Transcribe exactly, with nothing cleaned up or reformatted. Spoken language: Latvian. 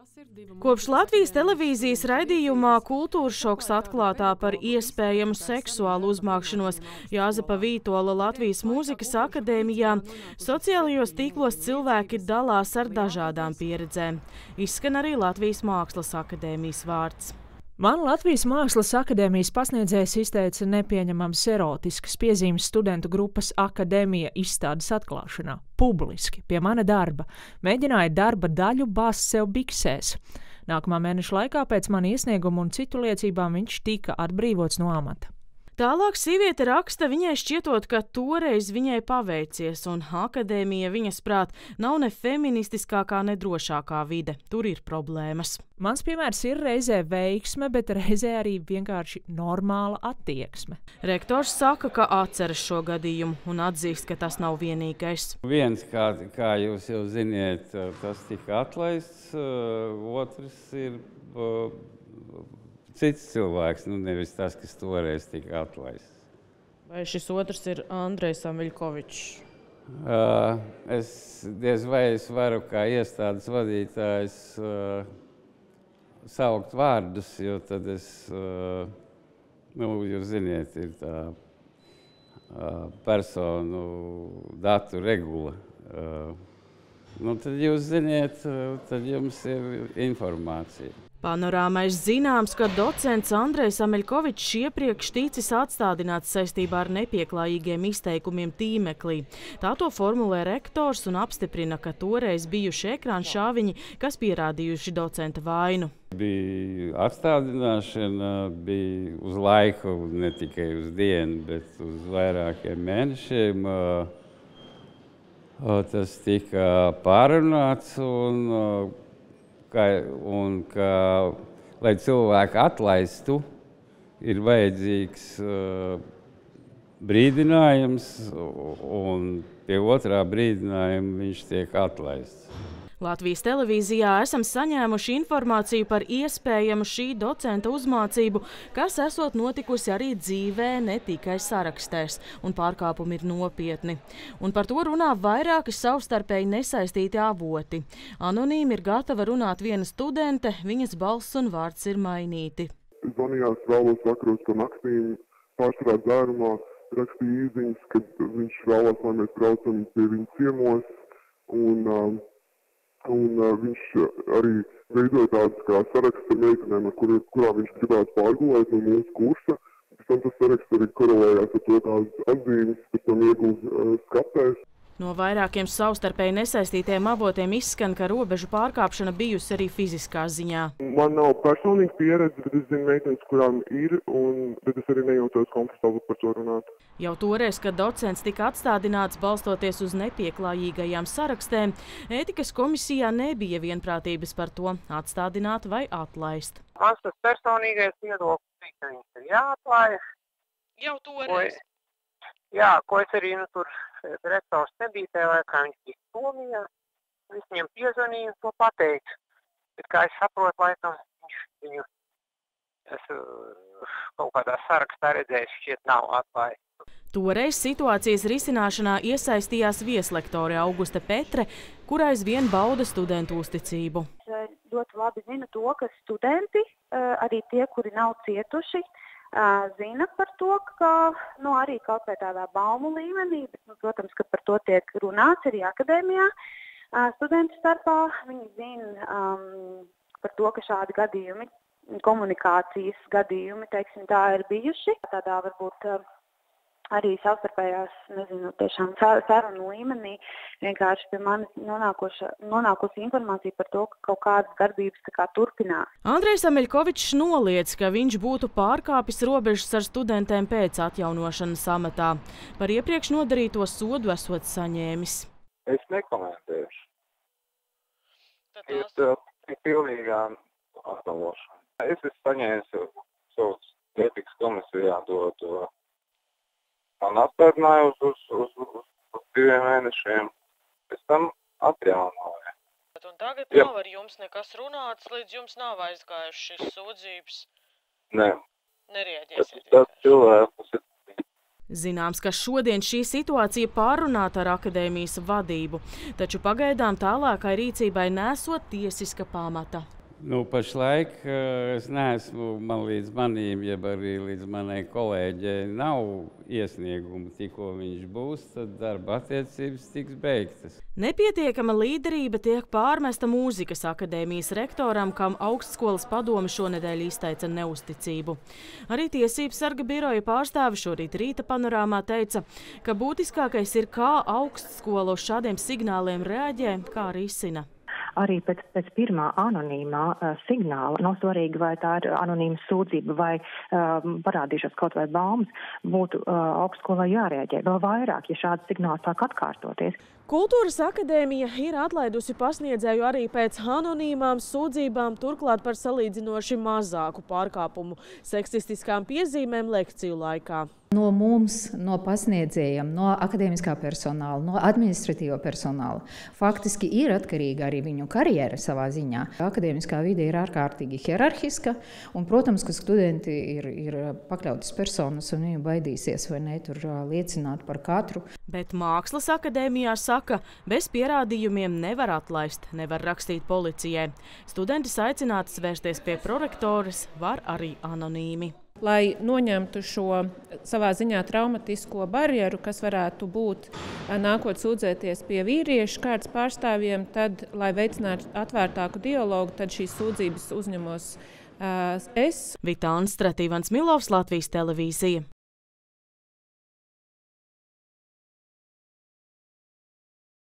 Kopš Latvijas televīzijas raidījumā Kultūras šoks atklātā par iespējamu seksuālu uzmākšanos Jāzepa Vītola Latvijas Mūzikas akadēmijā, sociālajos tīklos cilvēki dalās ar dažādām pieredzēm. Izskan arī Latvijas Mākslas akadēmijas vārds. Man Latvijas Mākslas akadēmijas pasniedzējs izteica nepieņemams erotiskas piezīmes studentu grupas Akadēmija izstādes atklāšanā. Publiski, pie mana darba. Mēģināja darba daļu bāzt sev biksēs. Nākamā mēneša laikā pēc man iesnieguma un citu liecībām viņš tika atbrīvots no amata. Tālāk sieviete raksta, viņai šķietot, ka toreiz viņai paveicies, un akadēmija viņas prāt nav ne feministiskākā, ne drošākā vide. Tur ir problēmas. Mans piemērs ir reizē veiksme, bet reizē arī vienkārši normāla attieksme. Rektors saka, ka atceras šo gadījumu un atzīst, ka tas nav vienīgais. Viens, kā, kā jūs jau ziniet, tas tika atlaists, otrs ir cits cilvēks, nu nevis tas, kas toreiz tika atlaists. Vai šis otrs ir Andrejs Sameļkovičs? Uh, es diez vai es varu kā iestādes vadītājs uh, saukt vārdus, jo tad es, uh, nu, jūs ziniet, ir tā uh, personu datu regula. Uh, nu, tad jūs ziniet, uh, tad jums ir informācija. Panorāmais zināms, ka docents Andrejs Sameļkovičs iepriekš ticis atstādināts saistībā ar nepieklājīgiem izteikumiem tīmeklī. Tā to formulē rektors un apstiprina, ka toreiz bijuši ekrāna šāviņi, kas pierādījuši docenta vainu. Bija atstādināšana, bija uz laiku, ne tikai uz dienu, bet uz vairākiem mēnešiem. Tas tika pārunāts un Ka, un ka, lai cilvēku atlaistu, ir vajadzīgs uh, brīdinājums, un pie otrā brīdinājuma viņš tiek atlaists. Latvijas televīzijā esam saņēmuši informāciju par iespējamu šī docenta uzmācību, kas esot notikusi arī dzīvē, ne tikai sarakstēs, un pārkāpumi ir nopietni. Un par to runā vairāki savstarpēji nesaistīti avoti. Anonīmi ir gatava runāt viena studente, viņas balss un vārds ir mainīti. Zvanījās vēlos vakaros pa naktīm, pārsvarā dzērumā, rakstīja īziņas, kad viņš vēlās, lai mēs braucam pie viņa ciemos, un um, Un uh, viņš arī veidoja tādas kā saraksts ar meitenēm, ar kur, kurā viņš gribētu pārgulēt no mūsu kursa. Pēc tam tas saraksts arī korelējās ar to tādas atzīmes, pēc tam iegūt uh, skatēs. No vairākiem savstarpēji nesaistītiem avotiem izskan, ka robežu pārkāpšana bijusi arī fiziskā ziņā. Man nav personīga pieredze, bet es zinu meitenes, kurām ir, un, bet es arī nejūtos komfortabli par to runāt. Jau toreiz, kad docents tika atstādināts balstoties uz nepieklājīgajām sarakstēm, ētikas komisijā nebija vienprātības par to atstādināt vai atlaist. Mans tas personīgais viedoklis, ka viņas ir jāatlaist. Jau toreiz? Ko, jā, ko es arī, nu, tur rektors nebija tajā laikā, viņš bija Somijā. Es viņam piezvanīju un to pateicu. Bet kā es saprotu, laikam, viņš viņu es, kaut kādā sarakstā redzējis, šķiet nav atlaist. Toreiz situācijas risināšanā iesaistījās vieslektore Auguste Petre, kur aizvien bauda studentu uzticību. Es ļoti labi zinu to, ka studenti, arī tie, kuri nav cietuši, zina par to, ka nu, arī kaut vai tādā baumu līmenī, bet, nu, protams, ka par to tiek runāts arī akadēmijā. Studentu starpā viņi zina um, par to, ka šādi gadījumi, komunikācijas gadījumi, teiksim, tā ir bijuši. Tādā varbūt arī savstarpējās, nezinu, tiešām sarunu līmenī vienkārši pie manis nonākusi informācija par to, ka kaut kādas darbības tā kā turpinās. Andrejs Sameļkovičs noliedz, ka viņš būtu pārkāpis robežas ar studentēm pēc atjaunošanas amatā. Par iepriekš nodarīto sodu esot saņēmis. Es nekomentēšu. Tad tās... Ir pilnīgā atnalošana. Es esmu saņēmis savus ētikas komisijā to, to man atstādināja uz, uz, uz, uz, uz diviem mēnešiem, pēc tam atjaunoja. Un tagad Jā. Nav ar jums nekas runāts, līdz jums nav aizgājuši šīs sūdzības? Nē. Nerieģēsiet tas cilvēks ir. Zināms, ka šodien šī situācija pārunāta ar akadēmijas vadību, taču pagaidām tālākai rīcībai nesot tiesiska pamata. Nu, pašlaik es neesmu, man līdz manīm, jeb arī līdz manai kolēģei nav iesniegumu. Tikko viņš būs, tad darba attiecības tiks beigtas. Nepietiekama līderība tiek pārmesta mūzikas akadēmijas rektoram, kam augstskolas padome šonedēļ izteica neusticību. Arī tiesības sarga biroja pārstāve šorīt Rīta panorāmā teica, ka būtiskākais ir, kā augstskola uz šādiem signāliem reaģē, kā risina. Arī pēc, pēc pirmā anonīmā uh, signāla, nav svarīgi, vai tā ir anonīma sūdzība vai uh, parādīšos kaut vai baumas, būtu uh, augstskolai jārēģē vēl vairāk, ja šādi signāli sāk atkārtoties. Kultūras akadēmija ir atlaidusi pasniedzēju arī pēc anonīmām sūdzībām, turklāt par salīdzinoši mazāku pārkāpumu seksistiskām piezīmēm lekciju laikā. No mums, no pasniedzējiem, no akadēmiskā personāla, no administratīvā personāla faktiski ir atkarīga arī viņu karjera savā ziņā. Akadēmiskā vide ir ārkārtīgi hierarhiska, un, protams, ka studenti ir, ir pakļautas personas, un viņi baidīsies vai ne tur liecināt par katru. Bet Mākslas akadēmijā saka, bez pierādījumiem nevar atlaist, nevar rakstīt policijai. Studentis aicinātas vērsties pie prorektoras var arī anonīmi. Lai noņemtu šo savā ziņā traumatisko barjeru, kas varētu būt nākot sūdzēties pie vīriešu kārtas pārstāvjiem, tad, lai veicinātu atvērtāku dialogu, tad šīs sūdzības uzņemos uh, es. Vita Anstra, Ivans Milovs, Latvijas televīzija.